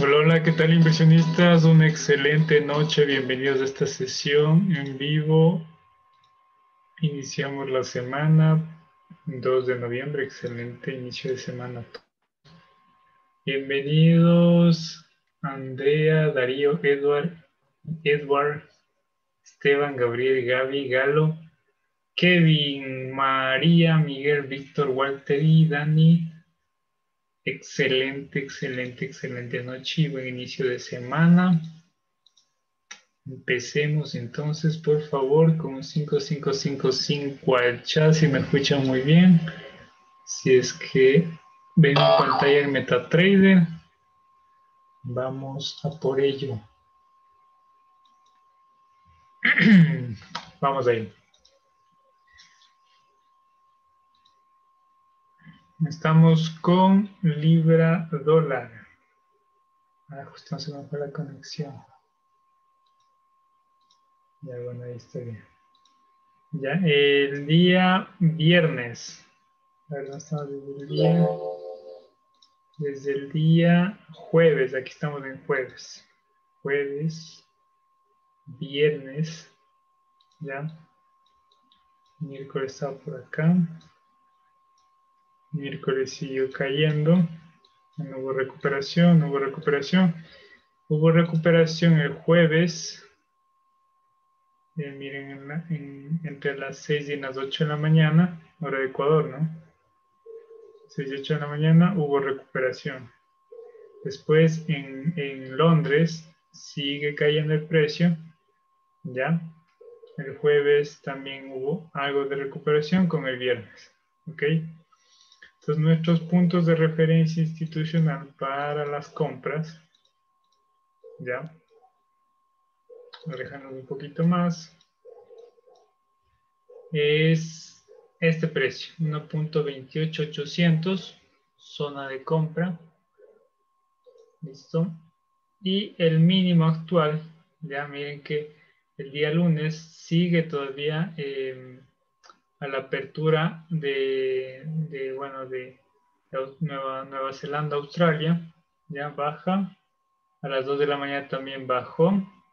Hola, hola, ¿qué tal inversionistas? Una excelente noche, bienvenidos a esta sesión en vivo. Iniciamos la semana 2 de noviembre, excelente inicio de semana. Bienvenidos Andrea, Darío, Edward, Esteban, Gabriel, Gaby, Galo, Kevin, María, Miguel, Víctor, Walter y Dani. Excelente, excelente, excelente noche y buen inicio de semana. Empecemos entonces, por favor, con un 5555 al chat, si me escuchan muy bien. Si es que ven mi pantalla en MetaTrader, vamos a por ello. Vamos ahí. Estamos con Libra dólar. Justo se me fue la conexión. Ya, bueno, ahí está bien. Ya, el día viernes. A ver, no estamos desde el día jueves. Aquí estamos en jueves. Jueves, viernes, ya. Miércoles estaba por acá. Miércoles siguió cayendo. No hubo recuperación, no hubo recuperación. Hubo recuperación el jueves. Miren, entre las 6 y las 8 de la mañana, hora de Ecuador, ¿no? 6 y 8 de la mañana hubo recuperación. Después en Londres sigue cayendo el precio, ¿ya? El jueves también hubo algo de recuperación con el viernes, ¿ok? Entonces nuestros puntos de referencia institucional para las compras, ¿ya? Alejando un poquito más, es este precio, 1.28800, zona de compra, ¿listo? Y el mínimo actual, ya miren que el día lunes sigue todavía a la apertura de Nueva Zelanda, Australia, ya baja. A las 2 de la mañana también bajó,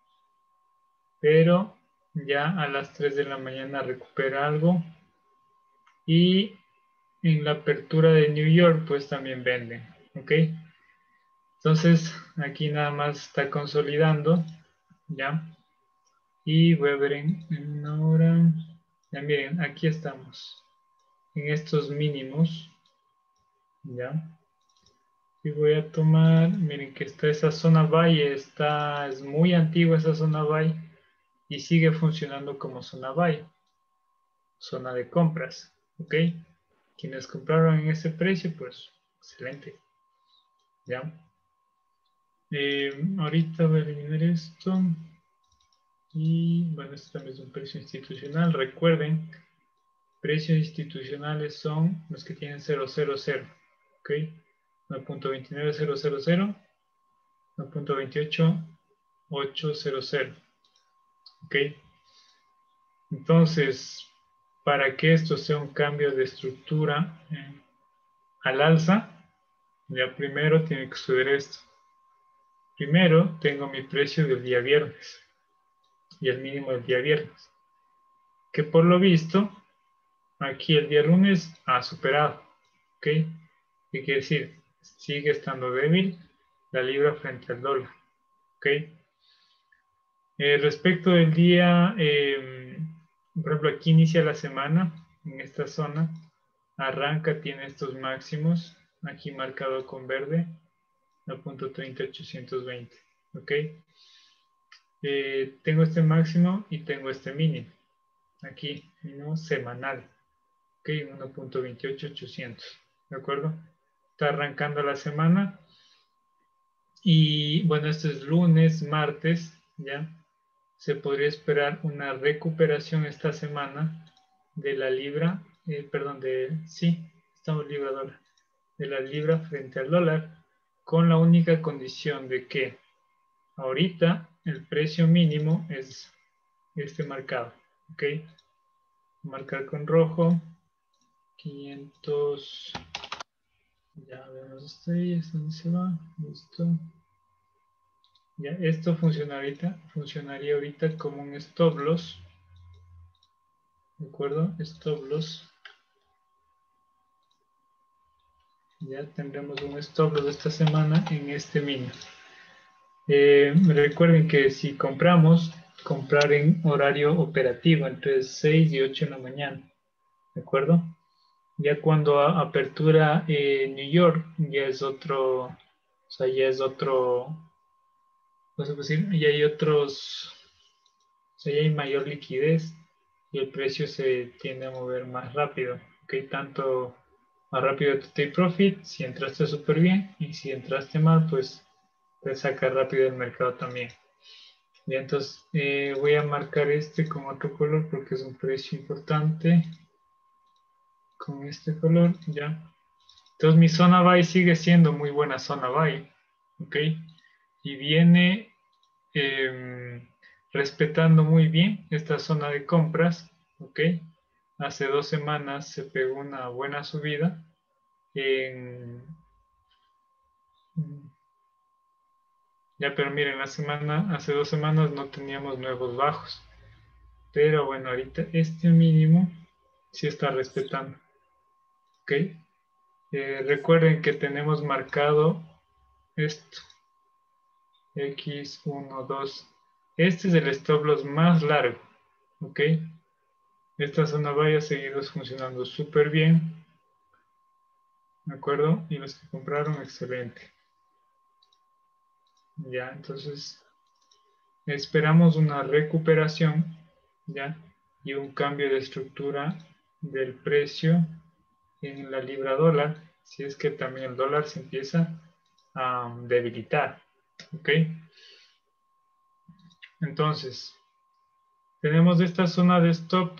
pero ya a las 3 de la mañana recupera algo. Y en la apertura de New York, pues también venden, ¿ok? Entonces, aquí nada más está consolidando, ¿ya? Y voy a ver en ahora, ya miren, aquí estamos, en estos mínimos, ¿ya? Y voy a tomar, miren que está esa zona buy, es muy antigua esa zona buy y sigue funcionando como zona buy, zona de compras, ¿ok? Quienes compraron en ese precio, pues excelente, ¿ya? Ahorita voy a eliminar esto y bueno, esto también es un precio institucional. Recuerden, precios institucionales son los que tienen 000, ¿ok? 9.29000, 9.28800, ¿ok? Entonces, para que esto sea un cambio de estructura al alza, ya primero tiene que subir esto. Primero tengo mi precio del día viernes y el mínimo del día viernes, que por lo visto aquí el día lunes ha superado, ¿ok? ¿Qué quiere decir? Sigue estando débil la libra frente al dólar, ¿ok? Respecto del día, por ejemplo, aquí inicia la semana en esta zona, arranca, tiene estos máximos, aquí marcado con verde, 1.30820, ¿ok? Tengo este máximo y tengo este mínimo, aquí, mínimo semanal, ¿ok? 1.28800, ¿de acuerdo? Está arrancando la semana y bueno, esto es lunes, martes, ¿ya? Se podría esperar una recuperación esta semana de la libra, estamos libra dólar, de la libra frente al dólar, con la única condición de que ahorita el precio mínimo es este marcado, ¿ok? Marcar con rojo, 500, ya vemos esto ahí, es donde se va, listo. Ya, esto funcionaría ahorita como un stop loss. ¿De acuerdo? Stop loss. Ya tendremos un stop loss de esta semana en este mínimo. Recuerden que si compramos, comprar en horario operativo entre 6 y 8 de la mañana. ¿De acuerdo? Ya cuando apertura New York, ya es otro, o sea, ya es otro, ¿cómo se puede decir? Ya hay otros, o sea, ya hay mayor liquidez y el precio se tiende a mover más rápido, ¿ok? Tanto más rápido tu take profit, si entraste súper bien, y si entraste mal, pues te saca rápido el mercado también. Y entonces voy a marcar este con otro color porque es un precio importante. Con este color, ya. Entonces mi zona buy sigue siendo muy buena zona buy, ¿ok? Y viene respetando muy bien esta zona de compras, ¿ok? Hace 2 semanas se pegó una buena subida. Ya, pero miren, hace 2 semanas no teníamos nuevos bajos. Pero bueno, ahorita este mínimo sí está respetando, ¿ok? Recuerden que tenemos marcado esto, X1, 2. Este es el stop loss más largo, ¿ok? Esta zona vaya seguido funcionando súper bien, ¿de acuerdo? Y los que compraron, excelente. Ya, entonces esperamos una recuperación, ¿ya? Y un cambio de estructura del precio en la libra dólar, si es que también el dólar se empieza a debilitar, ¿ok? Entonces, tenemos esta zona de stop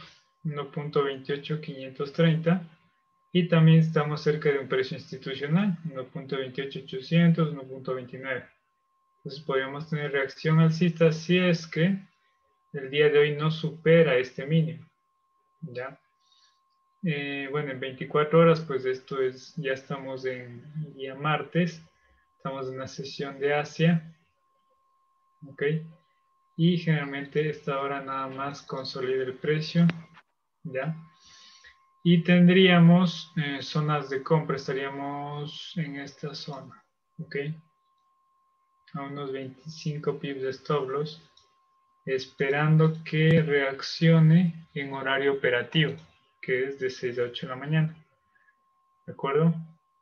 1.28530 y también estamos cerca de un precio institucional 1.28800, 1.29. Entonces podríamos tener reacción alcista si es que el día de hoy no supera este mínimo, ¿ya? Bueno, en 24 horas, pues esto es, ya estamos en día martes, estamos en una sesión de Asia, ¿ok? Y generalmente esta hora nada más consolida el precio, ¿ya? Y tendríamos zonas de compra, estaríamos en esta zona, ¿ok? A unos 25 pips de stop loss, esperando que reaccione en horario operativo, que es de 6 a 8 de la mañana, ¿de acuerdo?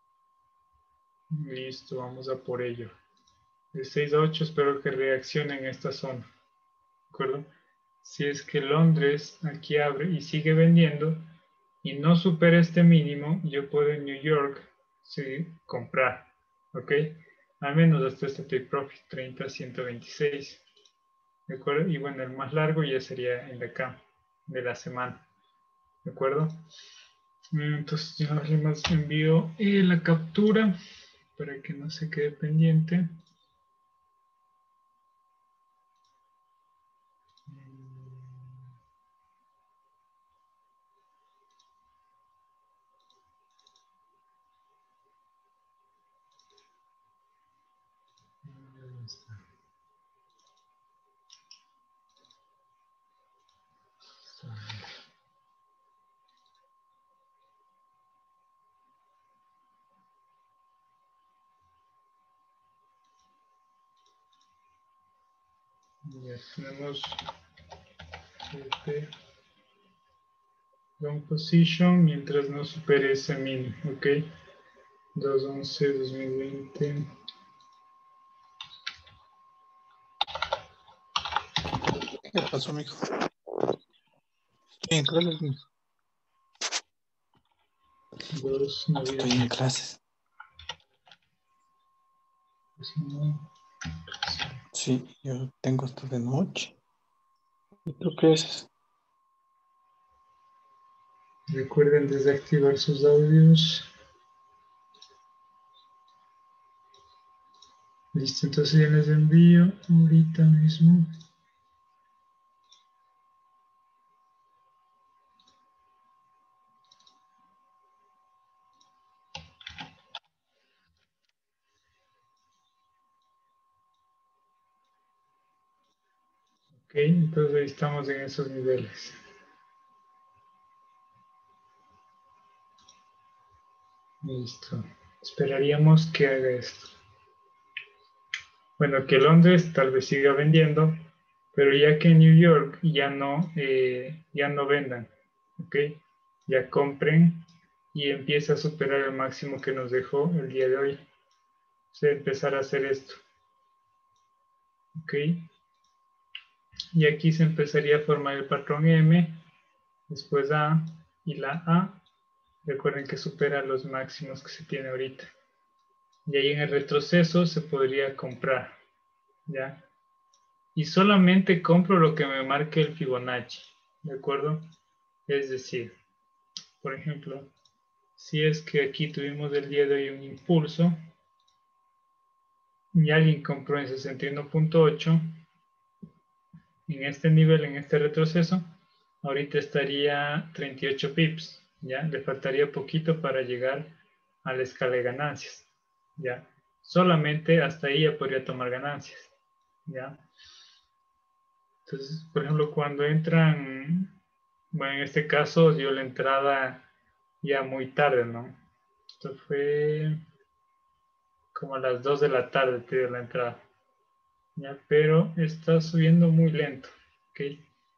Listo, vamos a por ello. De 6 a 8 espero que reaccione en esta zona, ¿de acuerdo? Si es que Londres aquí abre y sigue vendiendo y no supera este mínimo, yo puedo en New York sí, comprar, ¿ok? Al menos hasta este take profit 30 a 126, ¿de acuerdo? Y bueno, el más largo ya sería el de acá, de la semana, ¿de acuerdo? Entonces ya más envío la captura para que no se quede pendiente. Ya tenemos este long position mientras no supere ese mínimo, ¿ok? 211, 2020. ¿Qué pasó, mijo? Estoy en clases, mijo. 2, Estoy en clases. Sí, yo tengo esto de noche. ¿Y tú qué haces? Recuerden desactivar sus audios. Listo, entonces ya les envío ahorita mismo. Ok, entonces ahí estamos en esos niveles. Listo. Esperaríamos que haga esto. Bueno, que Londres tal vez siga vendiendo, pero ya que en New York ya no vendan, ¿ok? Ya compren y empieza a superar el máximo que nos dejó el día de hoy. O sea, empezar a hacer esto, ¿ok? Y aquí se empezaría a formar el patrón M, después A, y la A, recuerden que supera los máximos que se tiene ahorita. Y ahí en el retroceso se podría comprar, ¿ya? Y solamente compro lo que me marque el Fibonacci, ¿de acuerdo? Es decir, por ejemplo, si es que aquí tuvimos el día de hoy un impulso y alguien compró en 61.8, en este nivel, en este retroceso, ahorita estaría 38 pips, ¿ya? Le faltaría poquito para llegar a la escala de ganancias, ¿ya? Solamente hasta ahí ya podría tomar ganancias, ¿ya? Entonces, por ejemplo, cuando entran, bueno, en este caso dio la entrada ya muy tarde, ¿no? Esto fue como a las 2 de la tarde te dio la entrada, ¿ya? Pero está subiendo muy lento, ¿ok?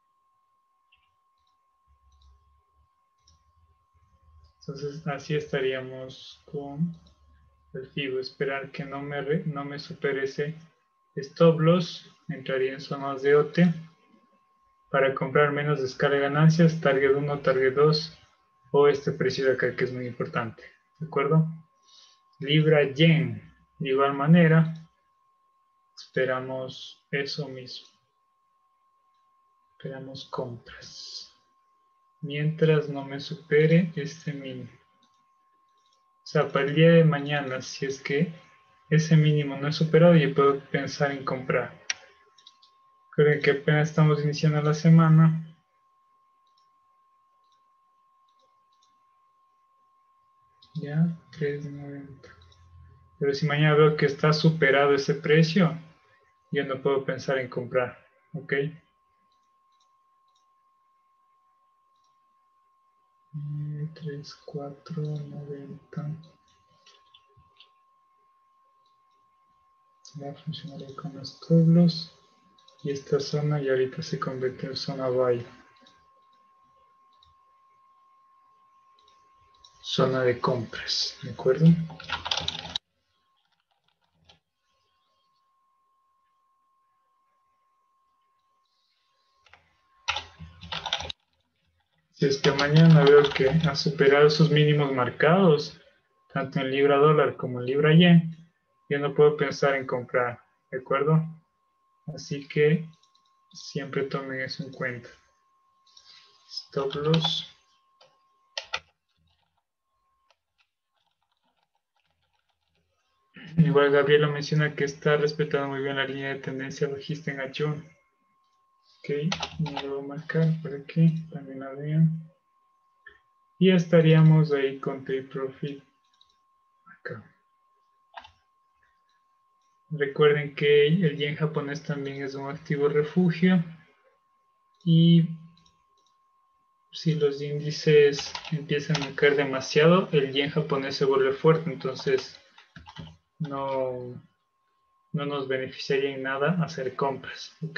Entonces, así estaríamos con el FIBO. Esperar que no me supere ese stop loss. Entraría en zonas de OT para comprar menos de escala de ganancias, target 1, target 2 o este precio de acá que es muy importante, ¿de acuerdo? Libra yen, de igual manera, esperamos eso mismo, esperamos compras, mientras no me supere este mínimo. O sea, para el día de mañana, si es que ese mínimo no es superado, yo puedo pensar en comprar. Creo que apenas estamos iniciando la semana. Ya, 3.90. Pero si mañana veo que está superado ese precio, yo no puedo pensar en comprar. ¿Ok? 3, 4, 90. Ya funcionaría con los tubos. Y esta zona ya ahorita se convierte en zona buy. Zona de compras. ¿De acuerdo? Si es que mañana veo que ha superado sus mínimos marcados, tanto en libra dólar como en libra yen, yo no puedo pensar en comprar, ¿de acuerdo? Así que siempre tomen eso en cuenta. Stop loss. Igual Gabriela menciona que está respetando muy bien la línea de tendencia bajista en H1. Ok, me lo voy a marcar por aquí, también la vean. Y estaríamos ahí con Take Profit acá. Recuerden que el yen japonés también es un activo refugio y si los índices empiezan a caer demasiado, el yen japonés se vuelve fuerte, entonces no nos beneficiaría en nada hacer compras, ¿ok?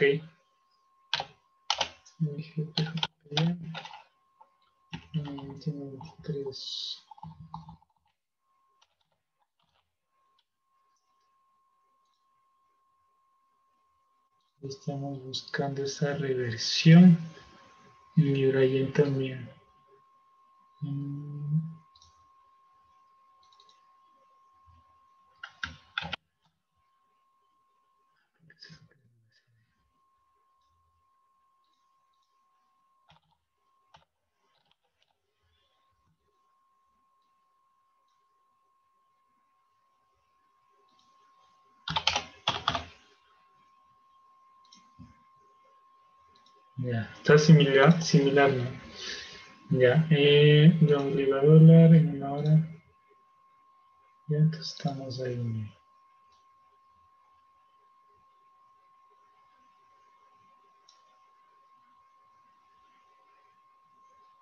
Estamos buscando esa reversión en libra yen también. Ya, está similar, ¿no? Ya, de un libra dólar en una hora. Ya, entonces estamos ahí.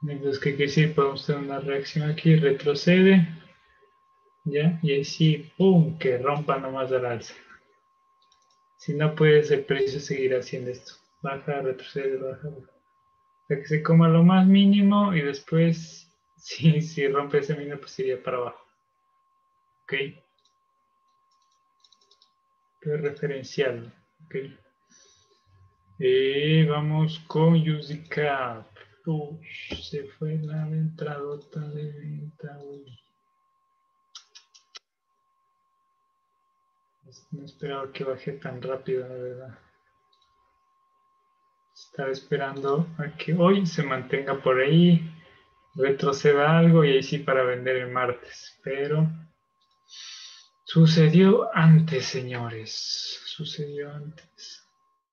Entonces, ¿qué quiere decir? Podemos tener una reacción aquí, retrocede, ¿ya? Y ahí sí, ¡pum!, que rompa nomás al alza. Si no, pues el precio seguirá haciendo esto. Baja, retrocede, baja, baja. O sea, que se coma lo más mínimo y después, si rompe ese mínimo, pues iría para abajo. ¿Ok? Pero referencial. ¿Ok? Vamos con USDCAP. Se fue la entradota de venta. Uy. No esperaba que baje tan rápido, la verdad. Estaba esperando a que hoy se mantenga por ahí, retroceda algo y ahí sí para vender el martes. Pero sucedió antes, señores. Sucedió antes.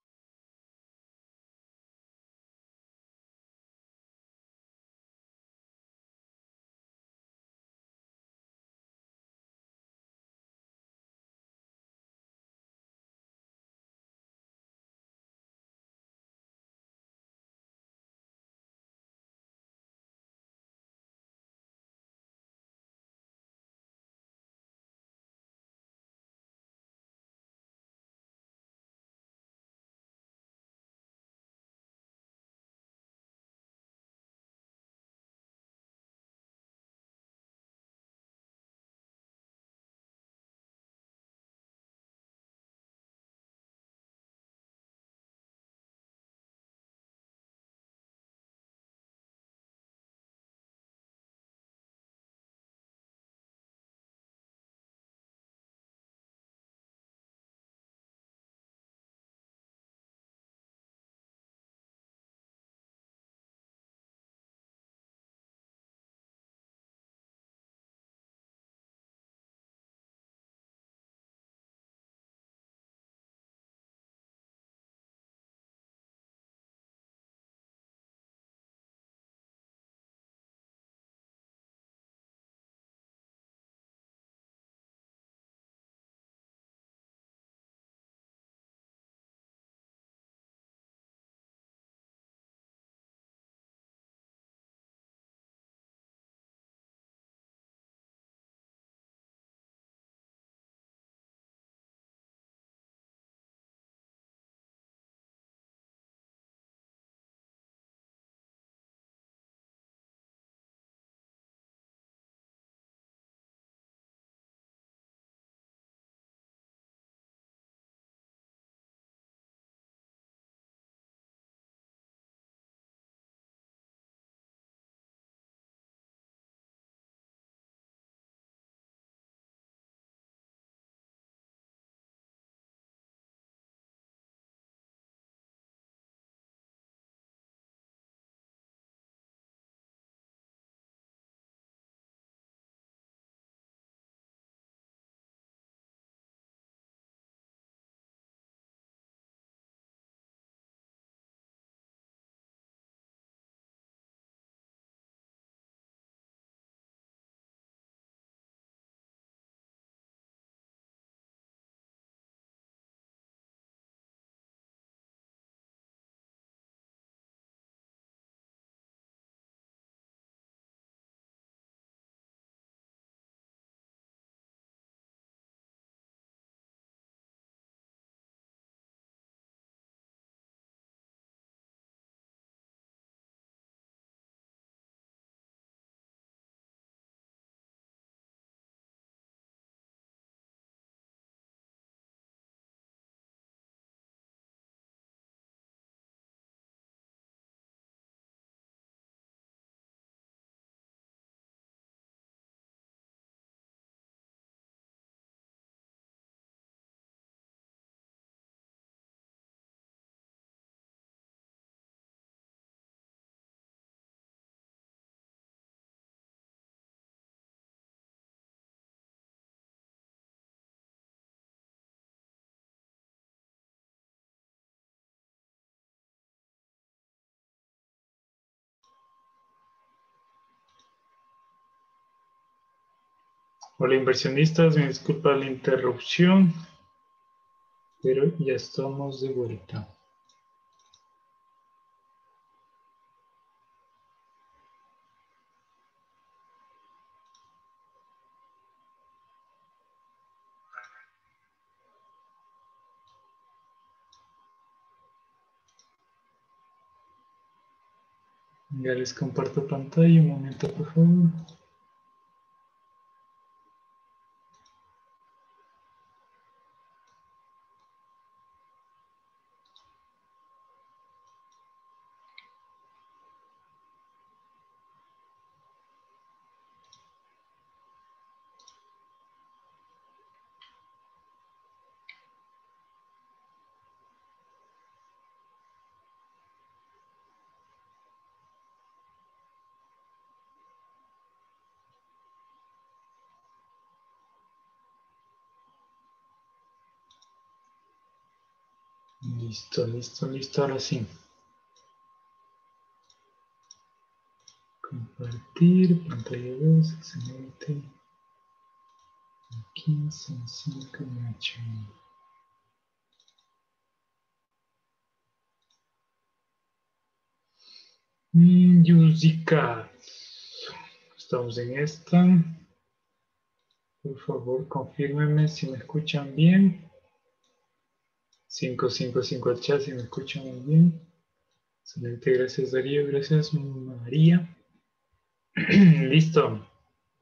Hola inversionistas, me disculpa la interrupción, pero ya estamos de vuelta. Ya les comparto pantalla, un momento por favor. Listo, listo, listo, ahora sí. Compartir, pantalla 2, excelente. Aquí son 5 H. Yuzikat. Estamos en esta. Por favor, confírmenme si me escuchan bien. 555 al chat si me escuchan muy bien. Excelente, gracias Darío, gracias María. Listo.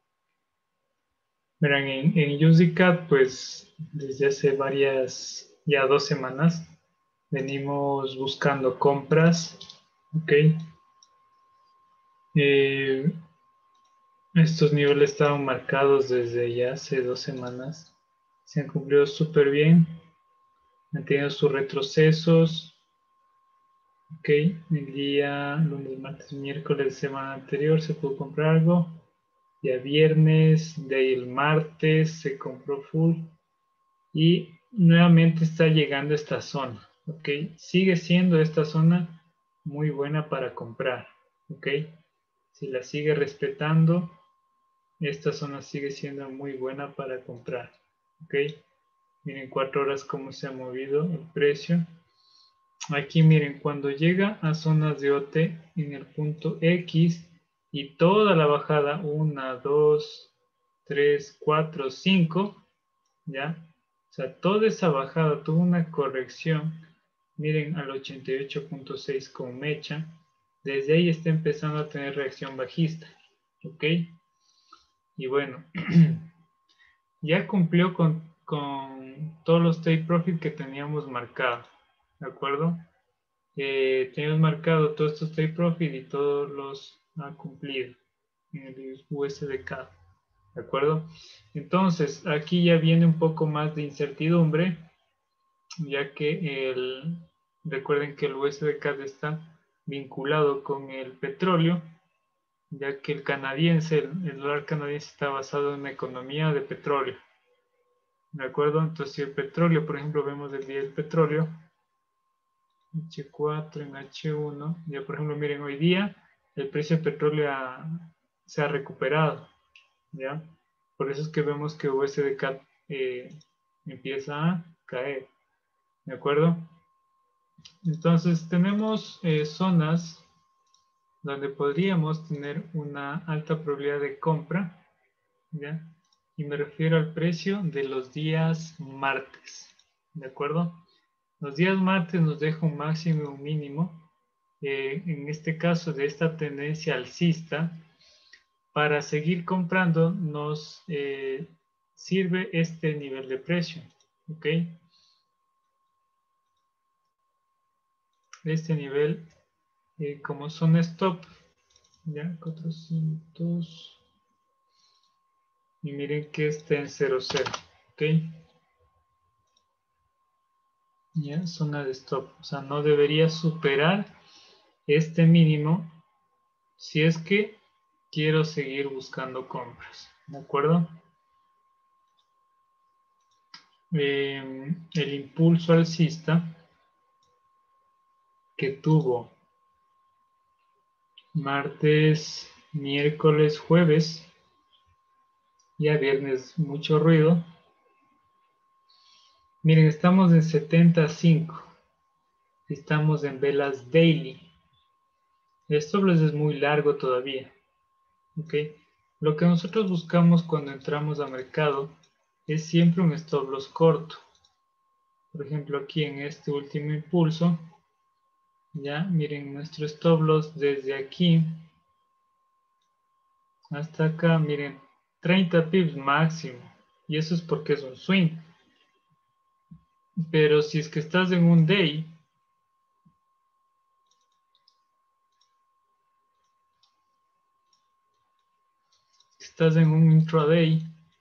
Verán, en USDCAD, pues desde hace ya 2 semanas, venimos buscando compras. Ok. Estos niveles estaban marcados desde ya hace 2 semanas. Se han cumplido súper bien. Han tenido sus retrocesos. Ok, el día lunes, martes, miércoles, semana anterior se pudo comprar algo. Ya viernes, de ahí el martes se compró full. Y nuevamente está llegando esta zona. Ok, sigue siendo esta zona muy buena para comprar. Ok, si la sigue respetando, esta zona sigue siendo muy buena para comprar. Ok, miren 4 horas cómo se ha movido el precio. Aquí miren, cuando llega a zonas de OT en el punto X y toda la bajada, 1, 2, 3, 4, 5, ¿ya? O sea, toda esa bajada tuvo una corrección, miren, al 88.6 con mecha. Desde ahí está empezando a tener reacción bajista, ¿ok? Y bueno, ya cumplió con todos los take profit que teníamos marcado, ¿de acuerdo? Teníamos marcado todos estos take profit y todos los ha cumplido en el USDK, ¿de acuerdo? Entonces, aquí ya viene un poco más de incertidumbre, ya que recuerden que el USDK está vinculado con el petróleo, ya que el dólar canadiense está basado en una economía de petróleo. ¿De acuerdo? Entonces, si el petróleo, por ejemplo, vemos el día del petróleo, H4 en H1, ya por ejemplo, miren, hoy día el precio del petróleo se ha recuperado, ¿ya? Por eso es que vemos que USDK empieza a caer, ¿de acuerdo? Entonces, tenemos zonas donde podríamos tener una alta probabilidad de compra, ¿ya? Y me refiero al precio de los días martes, ¿de acuerdo? Los días martes nos deja un máximo y un mínimo, en este caso de esta tendencia alcista. Para seguir comprando nos sirve este nivel de precio, ¿ok? Este nivel como zona stop, ya 400, y miren que está en 0,0, ¿ok? Ya, zona de stop, o sea, no debería superar este mínimo si es que quiero seguir buscando compras, ¿de acuerdo? El impulso alcista que tuvo martes, miércoles, jueves, ya viernes mucho ruido. Miren, estamos en 75, estamos en velas daily. Esto les es muy largo todavía, ¿ok? Lo que nosotros buscamos cuando entramos a mercado es siempre un stop loss corto. Por ejemplo, aquí en este último impulso, Ya, miren nuestro stop loss desde aquí hasta acá, miren, 30 pips máximo. Y eso es porque es un swing. Pero si es que estás en un day, estás en un intraday,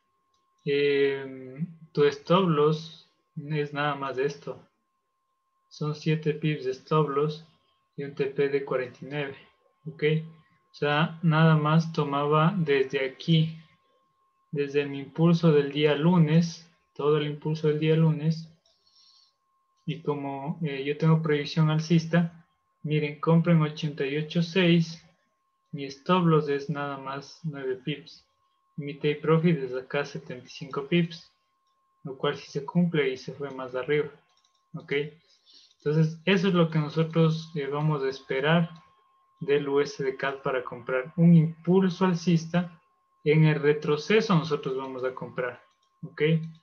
tu stop loss es nada más esto. Son 7 pips de stop loss y un TP de 49. ¿Ok? O sea, nada más tomaba desde aquí, desde mi impulso del día lunes, todo el impulso del día lunes, y como yo tengo proyección alcista, miren, compren 88.6, mi stop loss es nada más 9 pips, mi take profit es acá 75 pips, lo cual sí se cumple y se fue más de arriba, ¿ok? Entonces, eso es lo que nosotros vamos a esperar del USD-CAD para comprar un impulso alcista. En el retroceso nosotros vamos a comprar, ¿ok?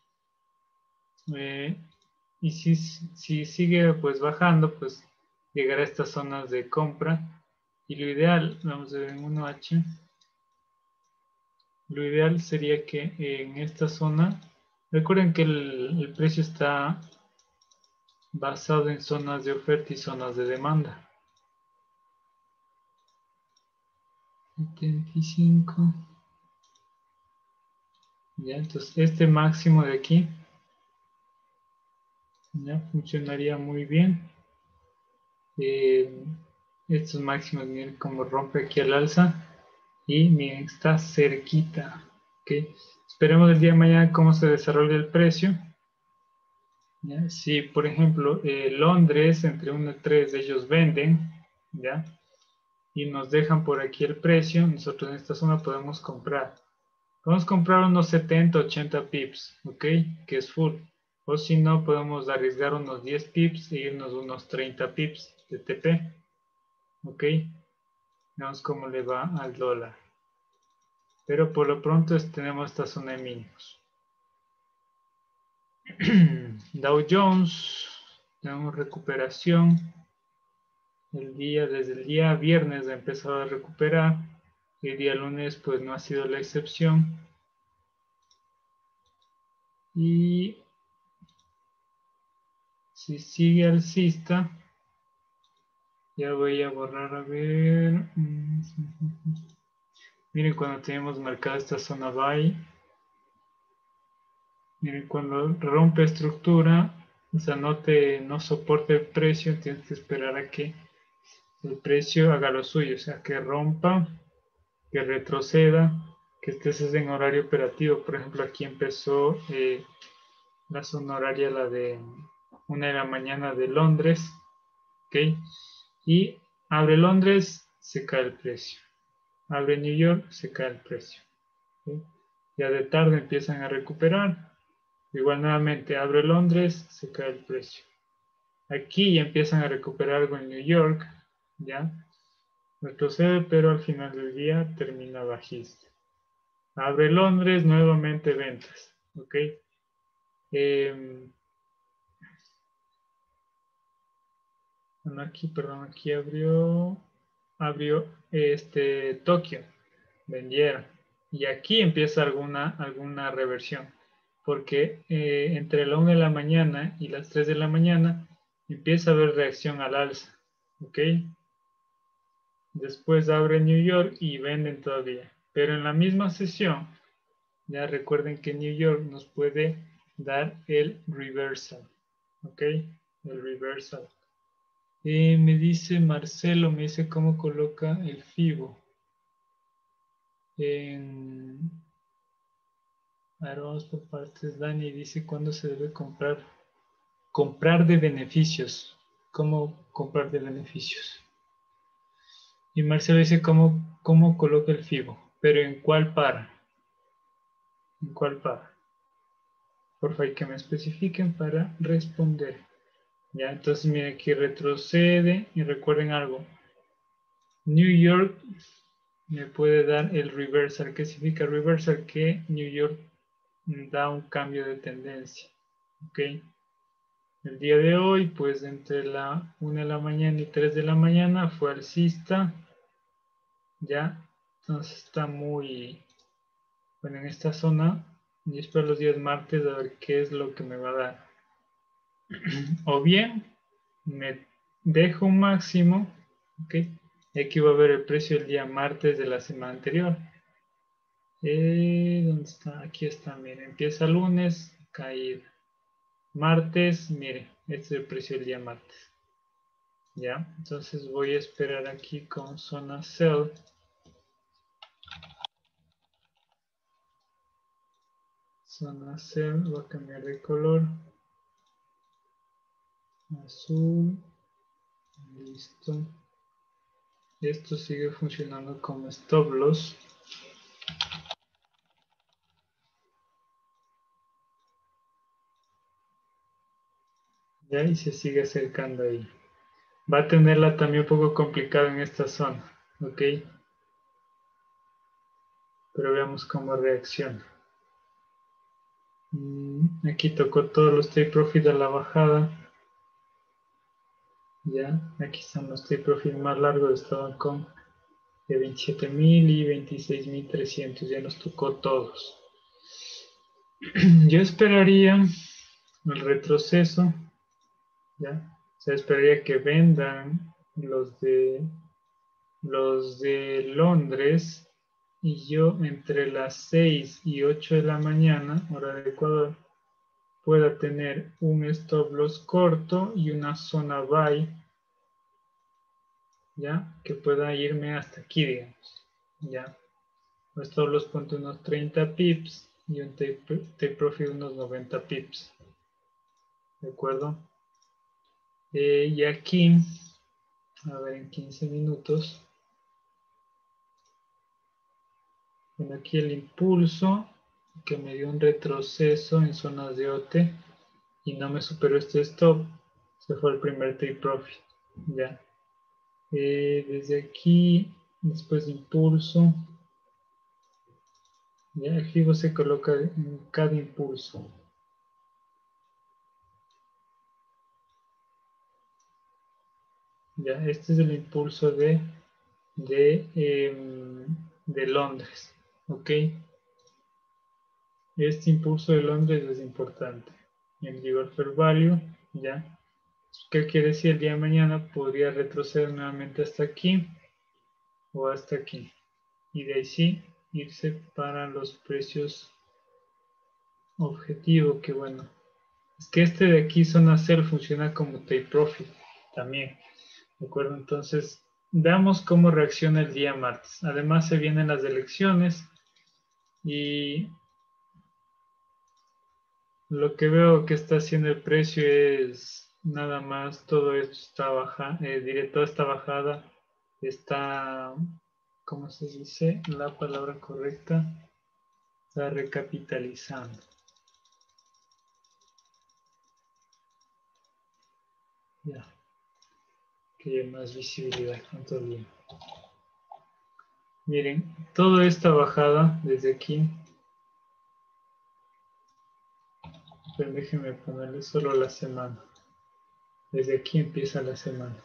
Y si sigue pues bajando, pues llegará a estas zonas de compra. Y lo ideal, vamos a ver en 1H, lo ideal sería que en esta zona, recuerden que el precio está basado en zonas de oferta y zonas de demanda. 75. Ya, entonces este máximo de aquí ya funcionaría muy bien. Estos máximos, miren cómo rompe aquí al alza y miren, está cerquita. ¿Okay? Esperemos el día de mañana cómo se desarrolla el precio. ¿Ya? Si, por ejemplo, Londres, entre 1 y 3 ellos venden, ¿ya? Y nos dejan por aquí el precio, nosotros en esta zona podemos comprar. Podemos comprar unos 70, 80 pips, ¿ok? Que es full. O si no, podemos arriesgar unos 10 pips e irnos unos 30 pips de TP, ¿ok? Veamos cómo le va al dólar. Pero por lo pronto tenemos esta zona de mínimos. Dow Jones, tenemos recuperación. Desde el día viernes ha empezado a recuperar. El día lunes pues no ha sido la excepción. Y si sigue alcista, ya voy a borrar a ver. Miren cuando tenemos marcada esta zona buy. Miren cuando rompe estructura, o sea, no soporta el precio, tienes que esperar a que el precio haga lo suyo, o sea, que rompa, que retroceda, que estés en horario operativo. Por ejemplo, aquí empezó la zona horaria, la de 1 de la mañana de Londres, ¿ok? Y abre Londres, se cae el precio. Abre New York, se cae el precio. ¿Okay? Ya de tarde empiezan a recuperar. Igual nuevamente abre Londres, se cae el precio. Aquí ya empiezan a recuperar algo en New York, ¿ya? Retrocede, pero al final del día termina bajista. Abre Londres, nuevamente ventas, ¿ok? Bueno, aquí, perdón, aquí abrió Tokio, vendieron. Y aquí empieza alguna reversión, porque entre la 1 de la mañana y las 3 de la mañana empieza a haber reacción al alza, ¿ok? Después abre New York y venden todavía. Pero en la misma sesión, ya recuerden que New York nos puede dar el reversal, ¿ok? El reversal. Me dice Marcelo, me dice cómo coloca el FIBO. Ahora vamos por partes. Dani dice cuándo se debe comprar. Comprar de beneficios. ¿Cómo comprar de beneficios? Y Marcelo dice cómo coloca el FIBO. Pero ¿en cuál par? ¿En cuál par? Por favor, que me especifiquen para responder. Ya, entonces miren aquí retrocede y recuerden algo. New York me puede dar el reversal. ¿Qué significa reversal? Que New York da un cambio de tendencia. ¿Ok? El día de hoy, pues entre la 1 de la mañana y 3 de la mañana fue alcista. Ya, entonces está muy bueno en esta zona. Y espero los días martes a ver qué es lo que me va a dar. O bien me dejo un máximo, ¿ok? Y aquí va a ver el precio el día martes de la semana anterior. ¿Dónde está? Aquí está, miren, empieza lunes, caída. Martes, mire, este es el precio del día martes. Ya, entonces voy a esperar aquí con zona sell. Zona sell, voy a cambiar de color. Azul. Listo. Esto sigue funcionando como stop loss. Ya, y se sigue acercando ahí. Va a tenerla también un poco complicada en esta zona. Ok. Pero veamos cómo reacciona. Aquí tocó todos los take profit a la bajada. Ya, aquí están los take profit más largos, estaban con de 27.000 y 26.300, ya nos tocó todos. Yo esperaría el retroceso, ya, o sea, esperaría que vendan los de Londres y yo entre las 6 y 8 de la mañana, hora de Ecuador, pueda tener un stop loss corto y una zona buy, ya, que pueda irme hasta aquí, digamos, ya. Stop loss ponte unos 30 pips y un take profit unos 90 pips, ¿de acuerdo? Y aquí, a ver, en 15 minutos, bueno, aquí el impulso que me dio un retroceso en zonas de OT y no me superó este stop, se fue el primer take profit, ya. Desde aquí, después de impulso, ya el FIBO se coloca en cada impulso. Ya, este es el impulso de Londres, ¿ok? Este impulso de Londres es importante. El Giver Fair Value, ¿ya? ¿Qué quiere decir? El día de mañana podría retroceder nuevamente hasta aquí o hasta aquí. Y de ahí sí, irse para los precios objetivo, que bueno. Es que este de aquí, zona sell, funciona como take profit también. ¿De acuerdo? Entonces, veamos cómo reacciona el día martes. Además, se vienen las elecciones y lo que veo que está haciendo el precio es nada más todo esto está bajando, diré, toda esta bajada está, ¿cómo se dice? La palabra correcta, está recapitalizando. Ya, que hay más visibilidad, cuánto bien. Miren, toda esta bajada desde aquí, pero déjenme ponerle solo la semana. Desde aquí empieza la semana.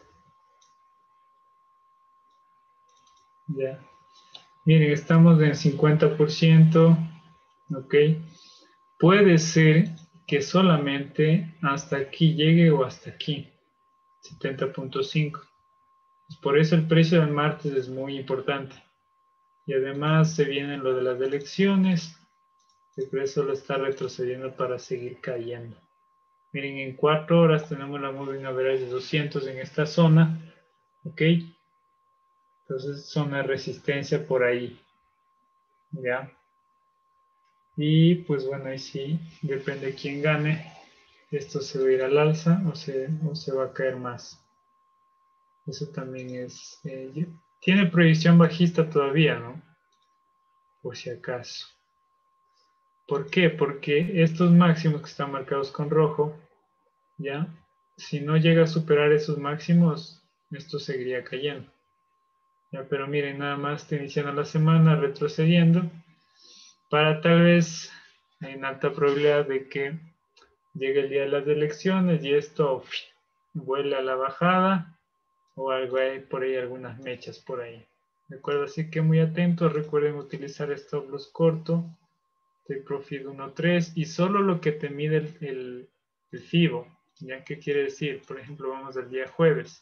Ya. Miren, estamos en 50%. Ok. Puede ser que solamente hasta aquí llegue o hasta aquí. 70.5. Por eso el precio del martes es muy importante. Y además se viene lo de las elecciones. El precio lo está retrocediendo para seguir cayendo. Miren, en 4 horas tenemos la moving average de 200 en esta zona. Ok. Entonces zona de resistencia por ahí. ¿Ya? Y pues bueno, ahí sí, depende de quién gane. Esto se va a ir al alza o se va a caer más. Eso también es... tiene proyección bajista todavía, ¿no? Por si acaso. ¿Por qué? Porque estos máximos que están marcados con rojo, ¿ya? Si no llega a superar esos máximos, esto seguiría cayendo. ¿Ya? Pero miren, nada más está iniciando la semana retrocediendo para tal vez en alta probabilidad de que llega el día de las elecciones y esto vuela a la bajada o hay por ahí algunas mechas por ahí. ¿De acuerdo? Así que muy atentos, recuerden utilizar stop loss corto, take profit 1.3 y solo lo que te mide el FIBO. ¿Ya qué quiere decir? Por ejemplo, vamos al día jueves.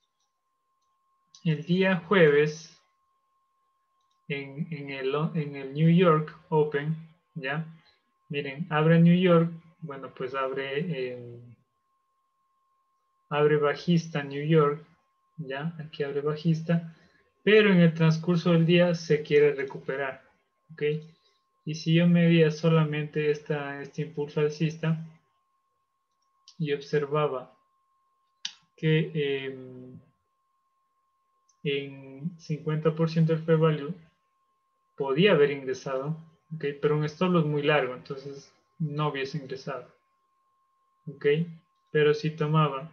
El día jueves en el New York Open, ¿ya? Miren, abre New York, bueno, pues abre bajista New York, ¿ya? Aquí abre bajista, pero en el transcurso del día se quiere recuperar, ¿ok? Y si yo medía solamente este impulso alcista y observaba que en 50% del fair value podía haber ingresado, ¿ok? Pero un stop loss muy largo, entonces no hubiese ingresado, ¿ok? Pero si tomaba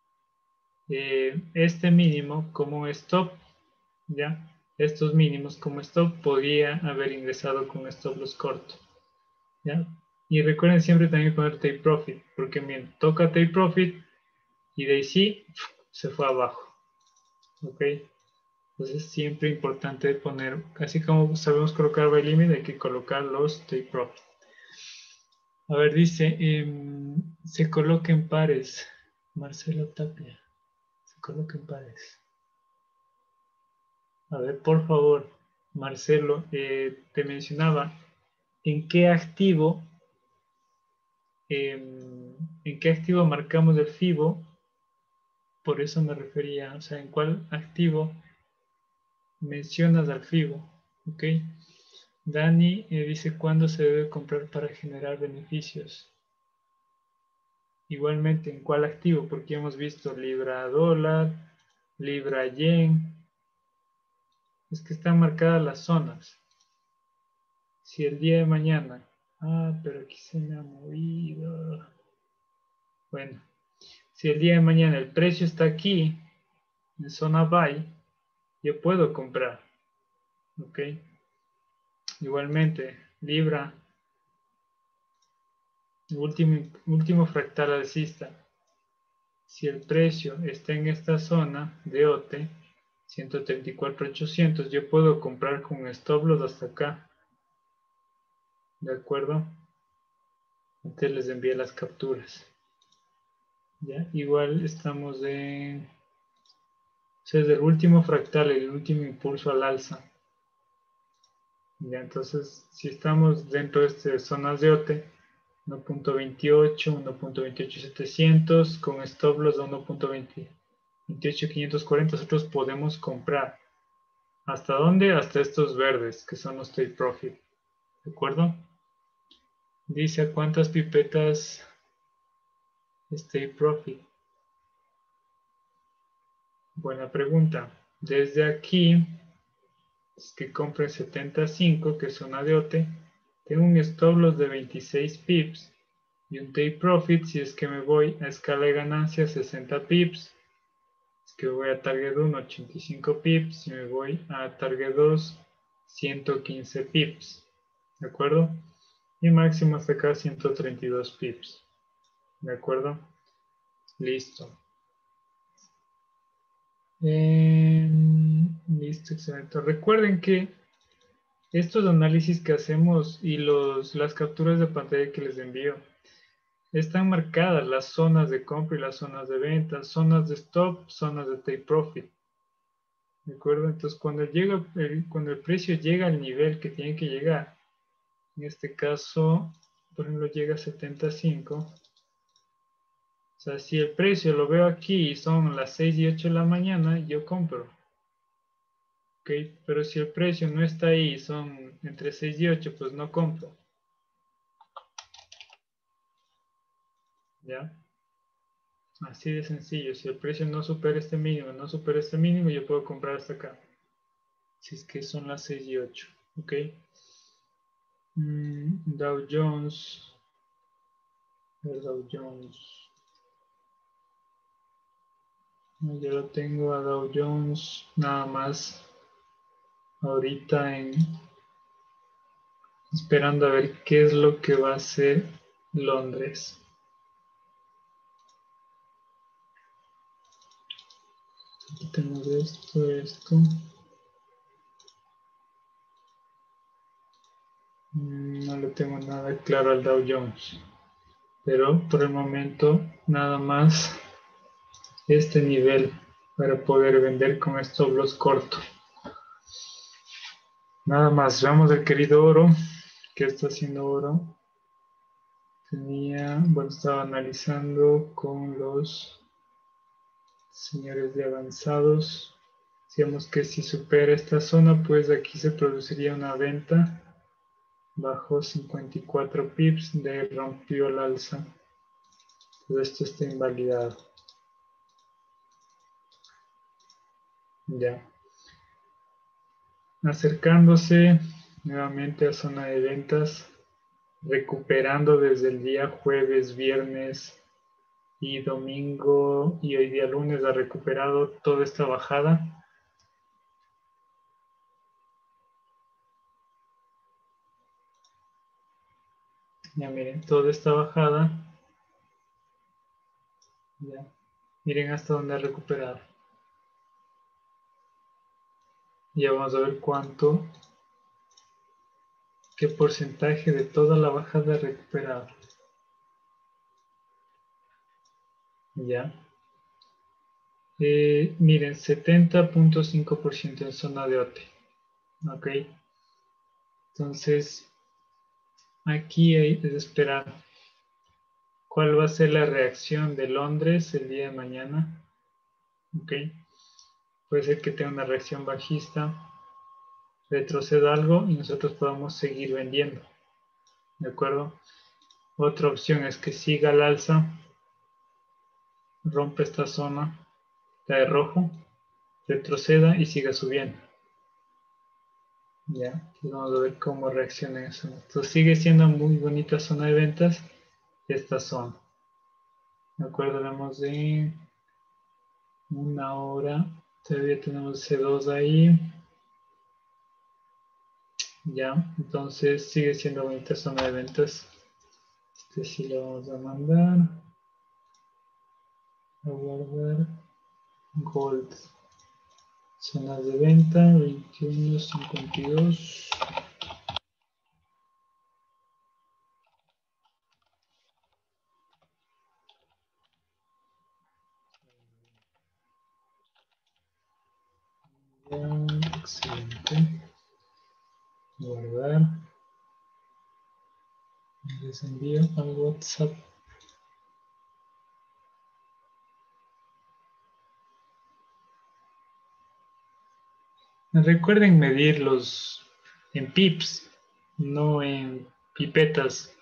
este mínimo como un stop, ¿ya? Estos mínimos como stop, podía haber ingresado con stop loss corto, ¿ya? Y recuerden siempre también poner take profit, porque miren, toca take profit y de ahí sí se fue abajo, ¿ok? Entonces siempre importante poner, así como sabemos colocar buy limit, hay que colocar los take profit. A ver, dice, se coloca en pares. Marcelo Tapia, se coloca en pares. A ver, por favor, Marcelo, te mencionaba, ¿en qué activo, en qué activo marcamos el FIBO? Por eso me refería, o sea, ¿en cuál activo mencionas al FIBO? ¿Ok? Dani dice, ¿cuándo se debe comprar para generar beneficios? Igualmente, ¿en cuál activo? Porque hemos visto libra dólar, libra yen. Es que están marcadas las zonas. Si el día de mañana... Ah, pero aquí se me ha movido. Bueno, si el día de mañana el precio está aquí, en zona buy, yo puedo comprar. ¿Ok? Igualmente, libra, último fractal alcista. Si el precio está en esta zona de OT, 134.800, yo puedo comprar con stop loss hasta acá. ¿De acuerdo? Antes les envié las capturas. ¿Ya? Igual estamos en... O sea, es el último fractal, el último impulso al alza. ¿Ya? Entonces, si estamos dentro de estas zonas de OT, 1.28, 1.28700, con stop loss de 1.28540, nosotros podemos comprar. ¿Hasta dónde? Hasta estos verdes, que son los take profit. ¿De acuerdo? Dice, ¿a cuántas pipetas take profit? Buena pregunta. Desde aquí, es que compre 75, que es zona de OT, tengo un stop loss de 26 pips y un take profit si es que me voy a escala de ganancia 60 pips. Es que voy a target 1, 85 pips, y me voy a target 2, 115 pips. ¿De acuerdo? Y máximo hasta acá 132 pips. ¿De acuerdo? Listo. Listo, excelente. Recuerden que estos análisis que hacemos y las capturas de pantalla que les envío están marcadas las zonas de compra y las zonas de venta, zonas de stop, zonas de take profit. ¿De acuerdo? Entonces, cuando el precio llega al nivel que tiene que llegar, en este caso, por ejemplo, llega a 75. O sea, si el precio lo veo aquí y son las 6 y 8 de la mañana, yo compro. ¿Ok? Pero si el precio no está ahí, son entre 6 y 8, pues no compro. ¿Ya? Así de sencillo. Si el precio no supera este mínimo, yo puedo comprar hasta acá. Si es que son las 6 y 8. ¿Ok? Dow Jones. Dow Jones. Yo lo tengo a Dow Jones nada más ahorita esperando a ver qué es lo que va a hacer Londres. Aquí tenemos esto. No le tengo nada claro al Dow Jones. Pero por el momento nada más este nivel para poder vender con stop loss corto. Nada más, veamos el querido oro. ¿Qué está haciendo oro? Estaba analizando con los señores de avanzados. Decíamos que si supera esta zona, pues aquí se produciría una venta. Bajó 54 pips, de ahí rompió el alza. Todo esto está invalidado. Ya. Acercándose nuevamente a zona de ventas, recuperando desde el día jueves, viernes y domingo y hoy día lunes ha recuperado toda esta bajada. Ya miren, toda esta bajada. Ya. Miren hasta dónde ha recuperado. Ya vamos a ver qué porcentaje de toda la bajada ha recuperado. Ya. Miren, 70.5% en zona de OT. Ok. Entonces, aquí hay que esperar cuál va a ser la reacción de Londres el día de mañana. Ok. Puede ser que tenga una reacción bajista, retroceda algo y nosotros podamos seguir vendiendo. ¿De acuerdo? Otra opción es que siga al alza, rompe esta zona, la de rojo, retroceda y siga subiendo. Ya, vamos a ver cómo reacciona eso. Entonces sigue siendo muy bonita zona de ventas esta zona. De acuerdo, vemos de una hora. Todavía tenemos C2 ahí. Ya, entonces sigue siendo bonita zona de ventas. Este sí lo vamos a mandar. A guardar. Gold. Zonas de venta, 21.52. Ya, excelente. Guardar. Les envío al WhatsApp. Recuerden medirlos en pips, no en pipetas.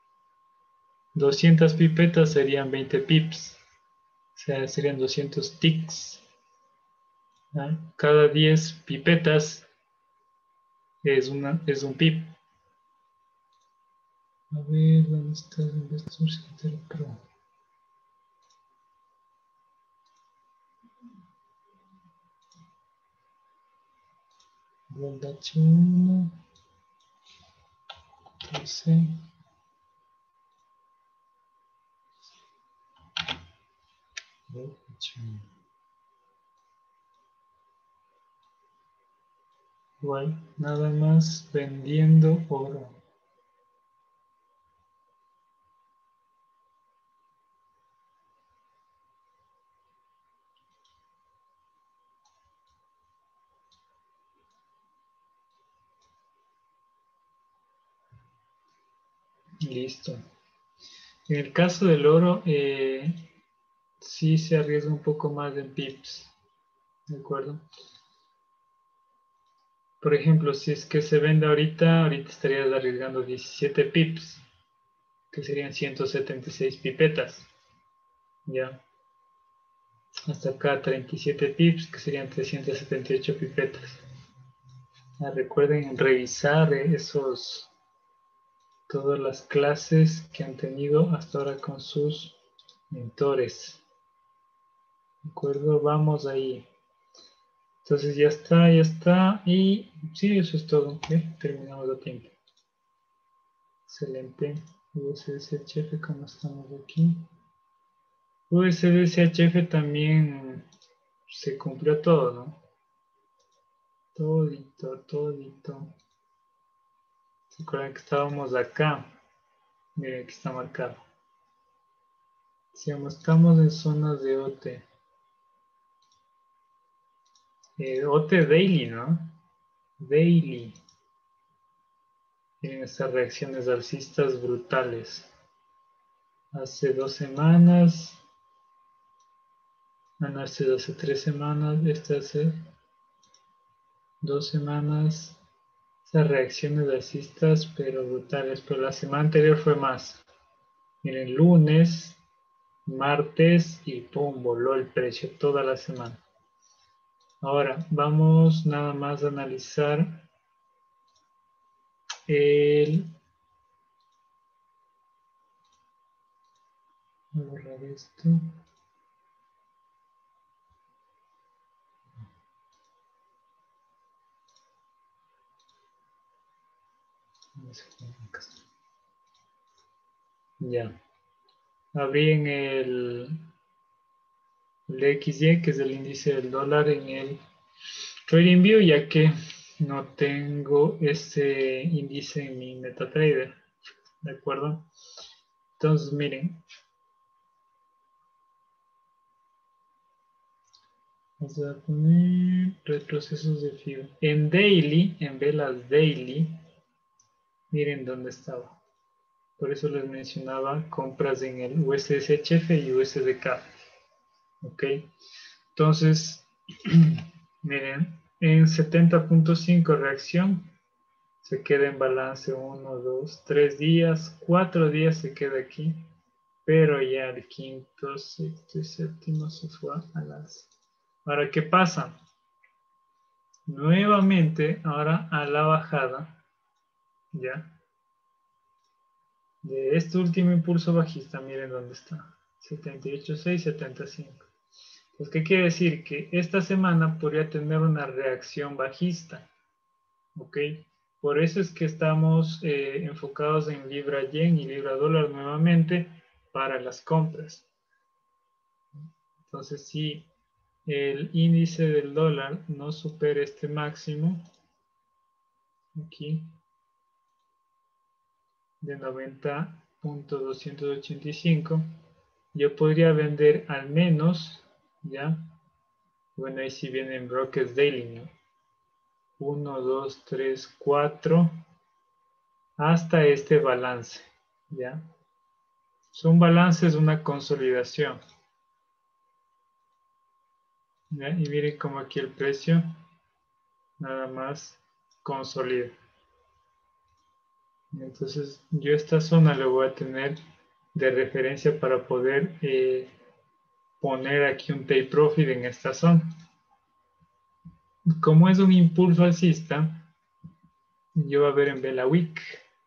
200 pipetas serían 20 pips, o sea, serían 200 ticks. ¿Ah? Cada 10 pipetas es un pip. A ver, ¿dónde está el Investor Center Pro? Gold H1, 13. Gold H1. Igual, nada más vendiendo oro. Listo. En el caso del oro, sí se arriesga un poco más en pips. ¿De acuerdo? Por ejemplo, si es que se vende ahorita estarías arriesgando 17 pips, que serían 176 pipetas. Ya. Hasta acá 37 pips, que serían 378 pipetas. Recuerden revisar todas las clases que han tenido hasta ahora con sus mentores. ¿De acuerdo? Vamos ahí. Entonces ya está, ya está. Y sí, eso es todo. Bien, terminamos a tiempo. Excelente. USDCHF, ¿cómo estamos aquí? USDCHF también se cumplió todo, ¿no? Todito, todito. ¿Se acuerdan que estábamos acá? Miren, aquí está marcado. Decíamos, estamos en zonas de OT. OT daily, ¿no? Daily. Tienen estas reacciones alcistas brutales. Hace 2 semanas. No, hace 3 semanas. Esta hace 2 semanas. Esas reacciones alcistas, pero brutales. Pero la semana anterior fue más. Miren, lunes, martes y pum, voló el precio toda la semana. Ahora, vamos nada más a analizar el... Voy a borrar esto. Ya. Abrí en el XY, que es el índice del dólar, en el TradingView, ya que no tengo ese índice en mi MetaTrader. ¿De acuerdo? Entonces, miren. Vamos a poner retrocesos de FIBA. En Daily, en velas Daily, miren dónde estaba. Por eso les mencionaba compras en el USDHF y USDK. Ok. Entonces, miren, en 70.5 reacción, se queda en balance 1, 2, 3 días, 4 días se queda aquí, pero ya el quinto, sexto y séptimo se fue al alza. Ahora, ¿qué pasa? Nuevamente, ahora a la bajada, ya, de este último impulso bajista, miren dónde está, 78.6, 75. Pues, ¿qué quiere decir? Que esta semana podría tener una reacción bajista, ¿ok? Por eso es que estamos enfocados en libra yen y libra dólar nuevamente para las compras. Entonces, si el índice del dólar no supera este máximo, aquí, de 90.285, yo podría vender al menos, ¿ya? Bueno, ahí sí vienen brokers daily, ¿no? 1, 2, 3, 4, hasta este balance, ¿ya? Un balance es una consolidación, ¿ya? Y miren como aquí el precio nada más consolida. Entonces yo esta zona la voy a tener de referencia para poder poner aquí un take profit en esta zona. Como es un impulso alcista, yo voy a ver en vela week.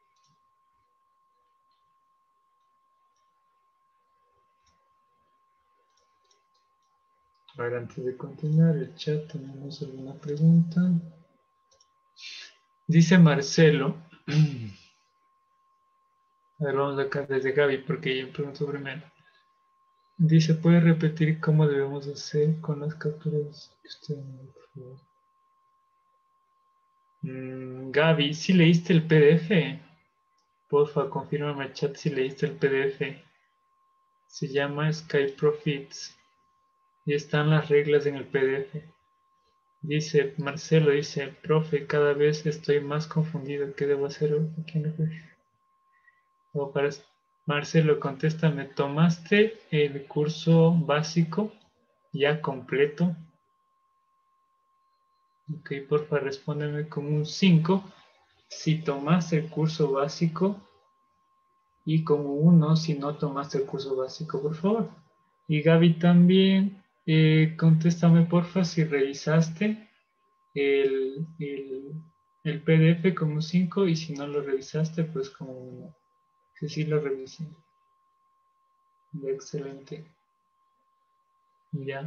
A ver, antes de continuar el chat, tenemos alguna pregunta. Dice Marcelo. A ver, vamos acá desde Gaby, porque ella preguntó primero. Dice, ¿puede repetir cómo debemos hacer con las capturas que usted me dio, por favor? Gaby, ¿sí leíste el PDF? Porfa, confírmame el chat si leíste el PDF. Se llama Sky Profits. Y están las reglas en el PDF. Dice, Marcelo dice, profe, cada vez estoy más confundido. ¿Qué debo hacer? O para Marcelo, contéstame, ¿tomaste el curso básico ya completo? Ok, porfa, respóndeme con un 5 si tomaste el curso básico y con un 1 si no tomaste el curso básico, por favor. Y Gaby también, contéstame porfa si revisaste el, el, el PDF con un 5 y si no lo revisaste, pues como un 1. Que sí lo revisé. Excelente. Ya.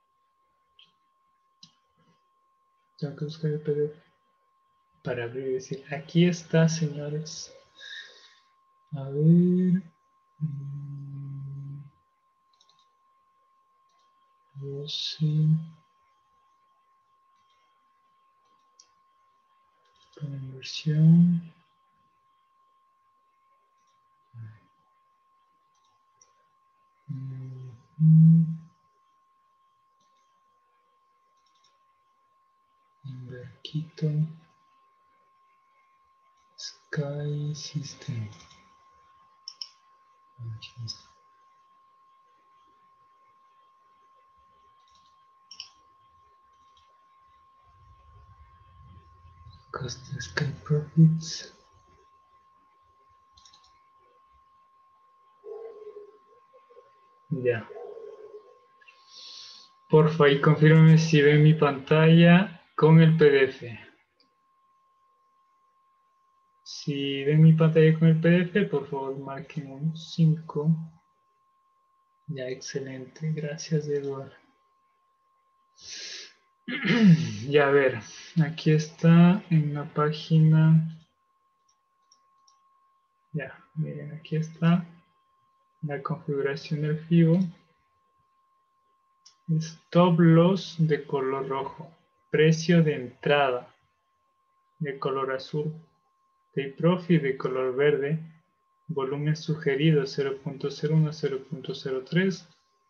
Tengo que buscar el PDF para abrir y decir, aquí está, señores. A ver. Yo sí. Con inversión. Inverquito. Sky System. Cost Sky Profits. Ya. Porfa, y confírmame si ven mi pantalla con el PDF. Si ven mi pantalla con el PDF, por favor marquen un 5. Ya, excelente. Gracias, Eduardo. Ya, a ver. Aquí está en la página. Ya, miren, aquí está la configuración del FIBO. Stop loss de color rojo. Precio de entrada de color azul. Take profit de color verde. Volumen sugerido 0.01 a 0.03.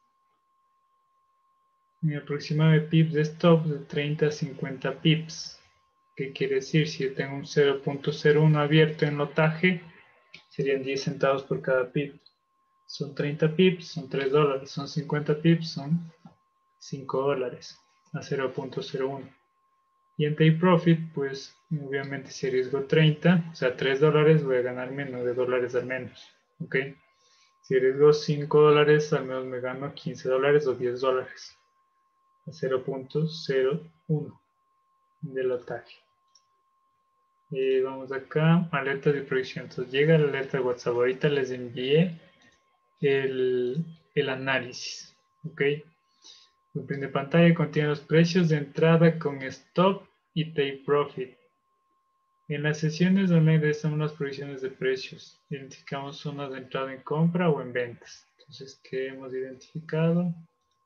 Y aproximado de pips de stop de 30 a 50 pips. ¿Qué quiere decir? Si yo tengo un 0.01 abierto en lotaje, serían 10 centavos por cada pip. Son 30 pips, son $3. Son 50 pips, son $5 a 0.01. Y en take profit, pues obviamente si arriesgo 30, o sea $3, voy a ganar menos de $, al menos. ¿Ok? Si arriesgo $5, al menos me gano $15 o $10 a 0.01 del lotaje. Vamos acá, alerta de proyección. Entonces llega la alerta de WhatsApp. Ahorita les envié el análisis. ¿Ok? El print de pantalla contiene los precios de entrada con stop y take profit. En las sesiones donde realizamos las proyecciones de precios, identificamos zonas de entrada en compra o en ventas. Entonces, ¿qué hemos identificado?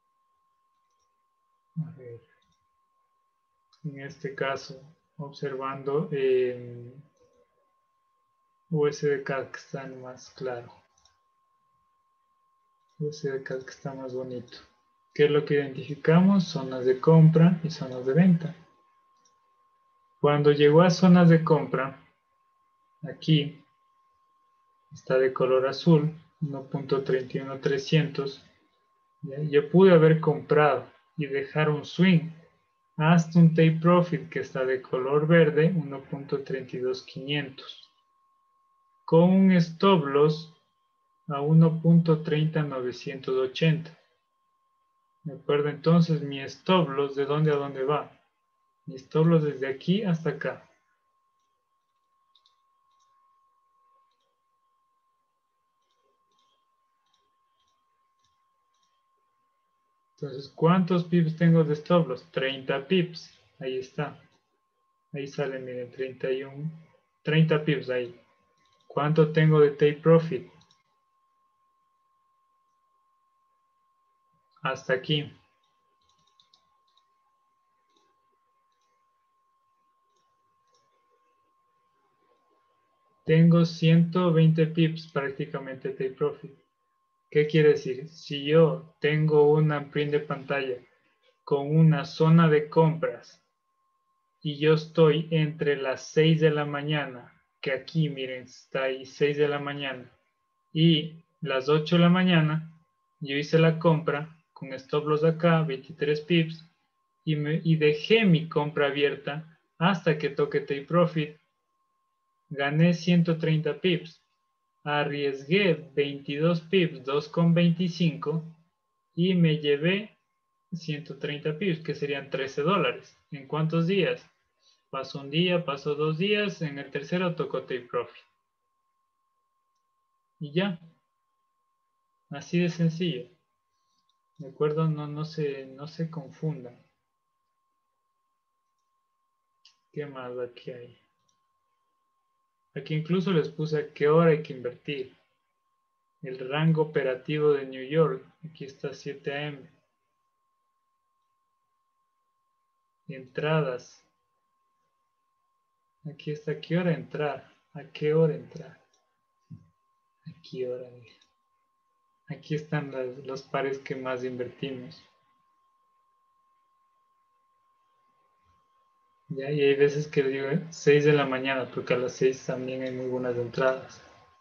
A ver. En este caso, observando USDCAD que está más claro. USDCAD que está más bonito. ¿Qué es lo que identificamos? Zonas de compra y zonas de venta. Cuando llegó a zonas de compra, aquí está de color azul, 1.31300. Yo pude haber comprado y dejar un swing hasta un take profit que está de color verde, 1.32500. Con un stop loss a 1.30980. ¿De acuerdo? Entonces mi stop loss, ¿de dónde a dónde va? Mi stop loss desde aquí hasta acá. Entonces, ¿cuántos pips tengo de stop loss? 30 pips. Ahí está. Ahí sale, miren, 31. 30 pips ahí. ¿Cuánto tengo de take profit? Hasta aquí. Tengo 120 pips prácticamente take profit. ¿Qué quiere decir? Si yo tengo una print de pantalla con una zona de compras y yo estoy entre las 6 de la mañana, que aquí miren, está ahí 6 de la mañana, y las 8 de la mañana, yo hice la compra con stop loss acá, 23 pips, y dejé mi compra abierta hasta que toque take profit. Gané 130 pips. Arriesgué 22 pips, 2,25 y me llevé 130 pips, que serían $13. ¿En cuántos días? Pasó un día, pasó 2 días, en el tercero tocó take profit. Y ya. Así de sencillo. ¿De acuerdo? No se confundan. ¿Qué más aquí hay? Aquí incluso les puse a qué hora hay que invertir. El rango operativo de New York. Aquí está 7 AM. Entradas. Aquí está, ¿a qué hora entrar? ¿A qué hora entrar? ¿A qué hora? Aquí están los pares que más invertimos. Ya, y hay veces que digo 6 de la mañana, porque a las 6 también hay muy buenas entradas.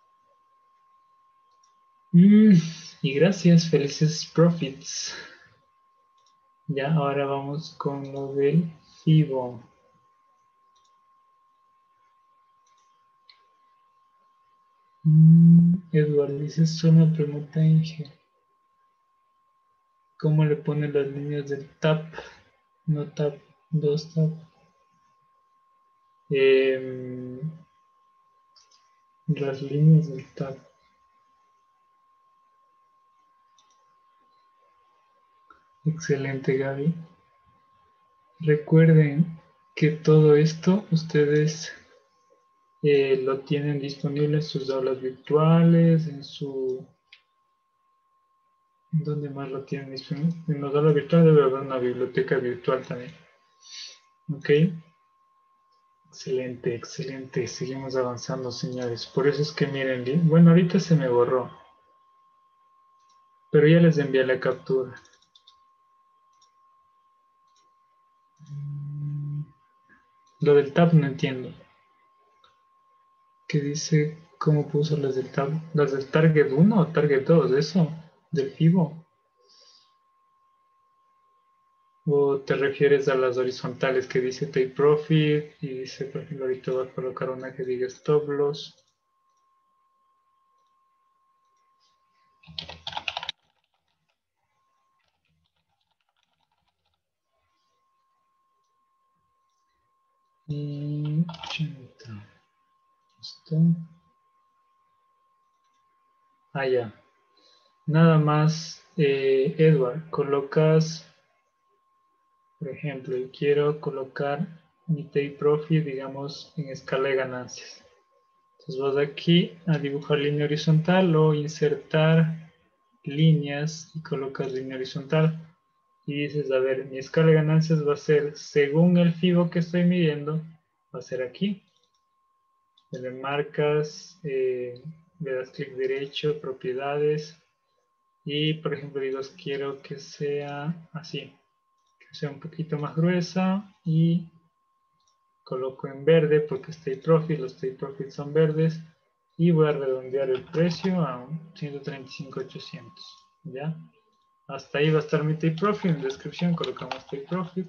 Y gracias, felices profits. Ya, ahora vamos con lo del FIBO. Eduardo dice, es una pregunta Inge. ¿Cómo le pone las líneas del TAP? No TAP, 2 TAP. Las líneas del TAP. Excelente, Gaby. Recuerden que todo esto ustedes lo tienen disponible en sus aulas virtuales, en su... ¿Dónde más lo tienen disponible? En las aulas virtuales debe haber una biblioteca virtual también. ¿Ok? Excelente, excelente. Seguimos avanzando, señores. Por eso es que miren, bueno, ahorita se me borró, pero ya les envié la captura. Lo del tab no entiendo. ¿Qué dice? ¿Cómo puso las del tab? ¿Las del target 1 o target 2? ¿Eso? ¿Del FIBO? ¿O te refieres a las horizontales que dice take profit? Y dice, por ejemplo, ahorita voy a colocar una que diga stop loss. Y 80. Esto. Ah, ya. Nada más, Edward, colocas, por ejemplo, yo quiero colocar mi take profit, digamos, en escala de ganancias. Entonces vas aquí a dibujar línea horizontal o insertar líneas y colocas línea horizontal. Y dices, a ver, mi escala de ganancias va a ser, según el FIBO que estoy midiendo, va a ser aquí. Le marcas, le das clic derecho, propiedades. Y por ejemplo digo, quiero que sea así, que sea un poquito más gruesa y coloco en verde porque stay profit, los stay profit son verdes y voy a redondear el precio a 135.800, ¿ya? Hasta ahí va a estar mi take profit, en descripción colocamos take profit.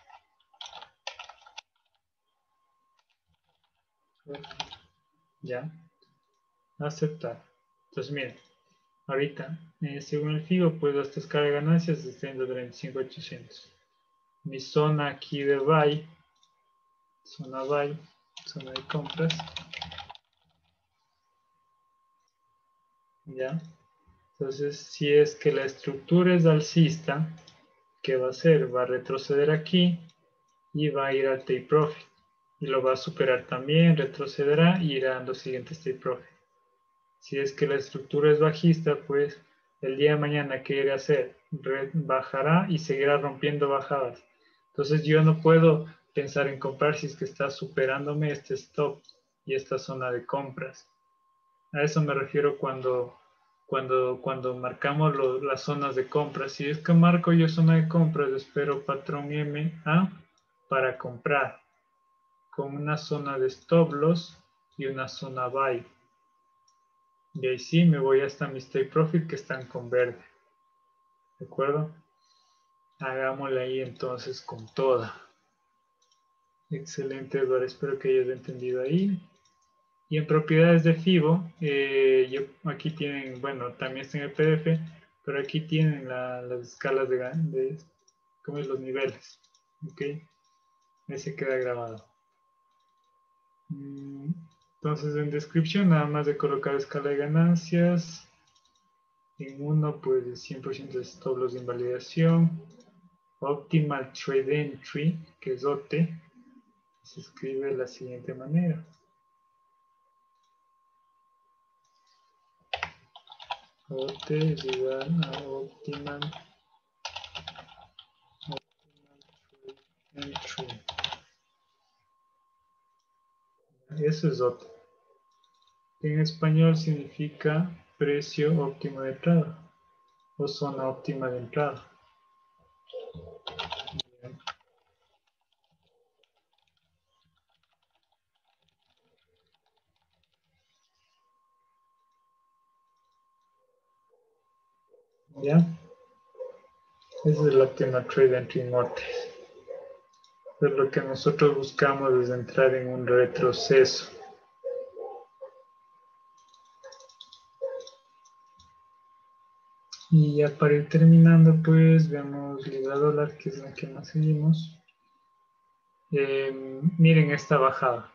Ya, aceptar. Entonces miren, ahorita, según el FIBO, pues esta escala de ganancias está en 135.800. Mi zona aquí de buy, zona buy, zona de compras, ¿ya? Entonces, si es que la estructura es alcista, ¿qué va a hacer? Va a retroceder aquí y va a ir al take profit. Y lo va a superar también, retrocederá y irá a los siguientes take profit. Si es que la estructura es bajista, pues el día de mañana, ¿qué irá a hacer? Bajará y seguirá rompiendo bajadas. Entonces yo no puedo pensar en comprar si es que está superándome este stop y esta zona de compras. A eso me refiero cuando marcamos las zonas de compra. Si es que marco yo zona de compras, espero patrón MA para comprar con una zona de stop loss y una zona buy. Y ahí sí me voy hasta mis take profit que están con verde. ¿De acuerdo? Hagámosla ahí entonces con toda. Excelente, Eduardo. Espero que hayas entendido ahí. Y en propiedades de FIBO, aquí tienen, bueno, también está en el PDF, pero aquí tienen las escalas de ¿cómo es? Los niveles. ¿Ok? Ahí se queda grabado. Entonces en descripción nada más de colocar escala de ganancias. En uno pues de 100% de stop loss de invalidación. Optimal Trade Entry, que es OT, se escribe de la siguiente manera. OT es igual a Optimal Trade Entry. Eso es OT. En español significa precio óptimo de entrada o zona óptima de entrada. ¿Ya? Esa es la óptima trade entry norte. Pero lo que nosotros buscamos es entrar en un retroceso. Y ya para ir terminando, pues vemos libra dólar, que es la que más seguimos. Miren esta bajada.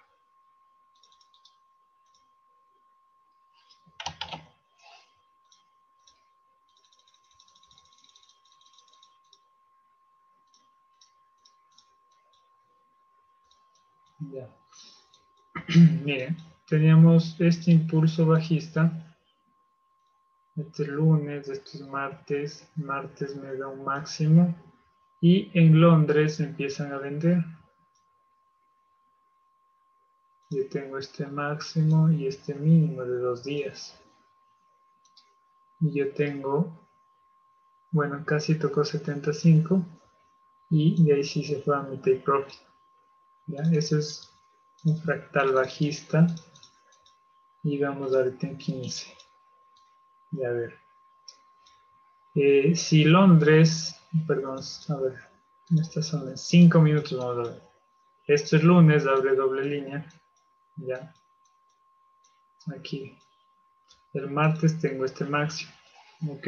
Ya. Miren, teníamos este impulso bajista. Este es lunes, este es martes. Martes me da un máximo. Y en Londres empiezan a vender. Yo tengo este máximo y este mínimo de 2 días. Y yo tengo, bueno, casi tocó 75. Y de ahí sí se fue a mi take profit. ¿Ya? Eso es un fractal bajista. Y vamos ahorita en 15. Ya a ver. Si Londres, perdón, a ver, estas son en 5 minutos, vamos a ver. Esto es lunes, abre doble línea, ya, aquí. El martes tengo este máximo, ok.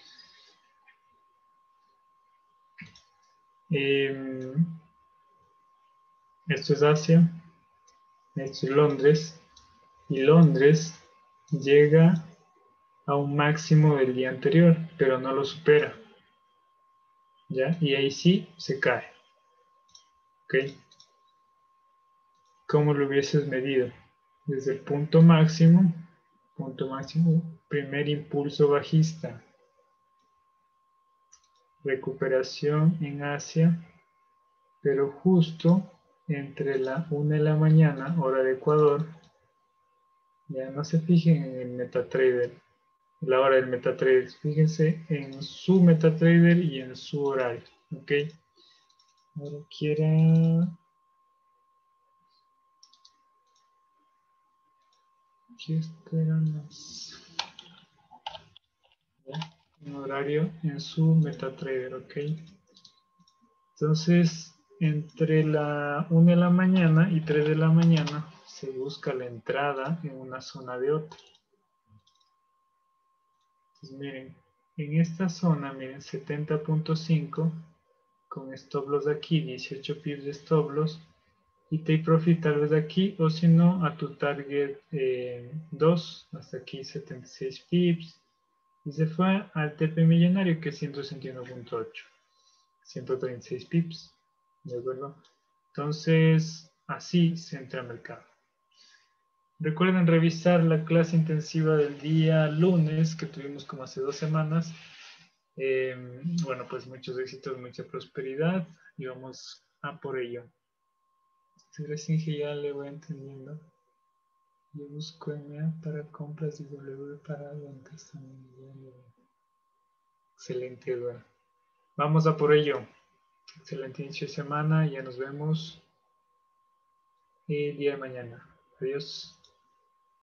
Esto es Asia, esto es Londres, y Londres llega a un máximo del día anterior, pero no lo supera, ya, y ahí sí se cae, ok. ¿Cómo lo hubieses medido? Desde el punto máximo, primer impulso bajista, recuperación en Asia, pero justo entre la 1 de la mañana, hora de Ecuador, ya no se fijen en el MetaTrader, la hora del MetaTrader, fíjense en su MetaTrader y en su horario, ¿ok? Ahora quiera... ¿Qué esperamos? Un horario en su MetaTrader, ¿ok? Entonces, entre la 1 de la mañana y 3 de la mañana se busca la entrada en una zona de otra. Entonces, miren, en esta zona, miren, 70.5 con stop loss de aquí, 18 pips de stop loss y take profit tal vez de aquí o si no a tu target 2 hasta aquí 76 pips y se fue al TP millonario que es 161.8, 136 pips, ¿de acuerdo? Entonces, así se entra al mercado. Recuerden revisar la clase intensiva del día lunes que tuvimos como hace 2 semanas. Bueno, pues muchos éxitos, mucha prosperidad y vamos a por ello. Si recién que ya le voy entendiendo. Yo busco MA para compras y W para ventas también. Excelente, Eduardo. Vamos a por ello. Excelente inicio de semana. Ya nos vemos el día de mañana. Adiós.